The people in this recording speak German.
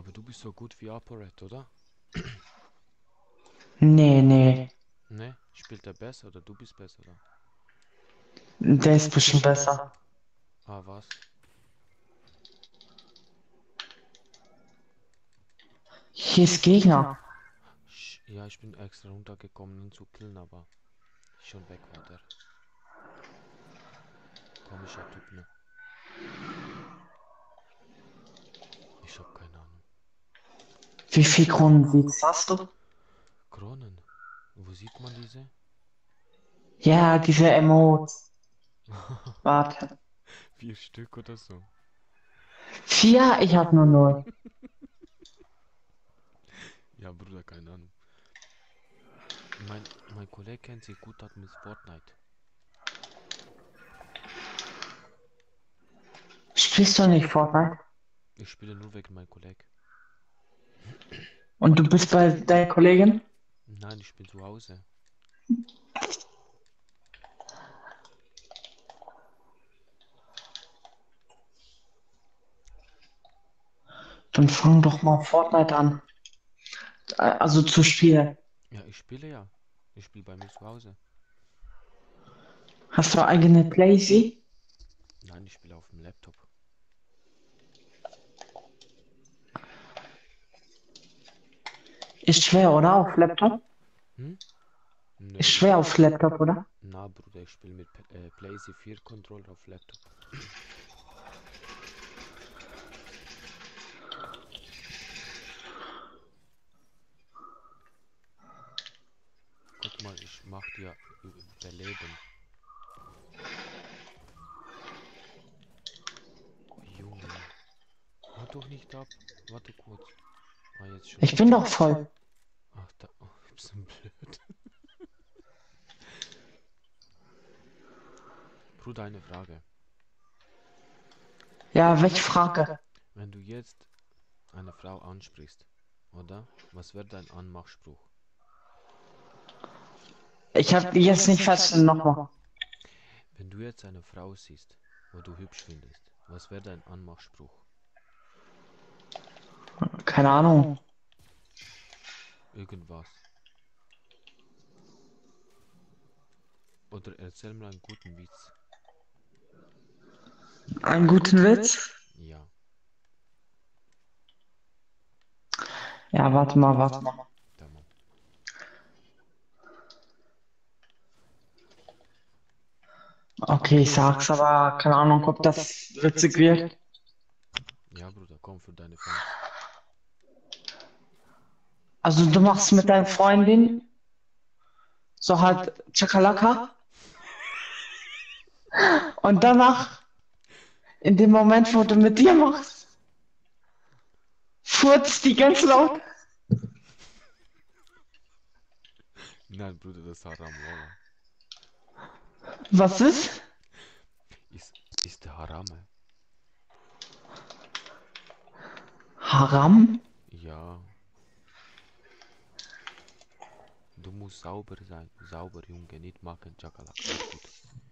Aber du bist so gut wie ApoRed, oder? Nee, nee. Ne? Spielt er besser oder du bist besser, oder? Der ist bestimmt besser. Ah, was? Hier ist Gegner. Ja, ich bin extra runtergekommen, ihn zu killen, aber schon weg war der. Komischer Typ, ne? Ich hab keine Ahnung. Wie viel Kronenwitz hast du? Kronen? Wo sieht man diese? Ja, diese Emotes. Warte. 4 Stück oder so. 4? Ich hab nur 0. Ja, Bruder, keine Ahnung. Mein Kollege kennt sich gut aus mit Fortnite. Spielst du nicht Fortnite? Ich spiele nur wegen meinem Kollegen. Und du bist bei deiner Kollegin? Nein, ich bin zu Hause. Dann fang doch mal Fortnite an. Also zu spielen. Ja, ich spiele ja. Ich spiele bei mir zu Hause. Hast du eigene Playsee? Nein, ich spiele auf dem Laptop. Ist schwer, oder? Auf Laptop? Hm? Nö, Ist schwer auf Laptop, oder? na Bruder, ich spiele mit PlayStation 4 Controller auf Laptop. Guck mal, ich mach dir überleben. Junge. Hau doch nicht ab. Warte kurz. Ah, jetzt schon Ich bin wieder. doch voll. Ach, da. Oh, ich bin so blöd. Bruder, eine Frage. Ja, welche Frage? Wenn du jetzt eine Frau ansprichst, oder? Was wäre dein Anmachspruch? Ich habe jetzt nicht verstanden nochmal. Wenn du jetzt eine Frau siehst, wo du hübsch findest, was wäre dein Anmachspruch? Keine Ahnung. Irgendwas. Oder erzähl mir einen guten Witz. Einen guten Witz? Ja. Ja, warte mal, warte mal. Tamam. Okay, ich sag's, aber keine Ahnung, ob das witzig wird. Ja, Bruder, komm für deine Fans. Also du machst mit deiner Freundin so halt Chakalaka und danach, in dem Moment, wo du mit dir machst, furzt die ganz laut. Nein, Bruder, das ist Haram, Wallah. Was ist? Ist der Haram, ey. Haram? Ja, du musst sauber sein. Sauber, Junge, nicht machen, Chakalak. Wird gut.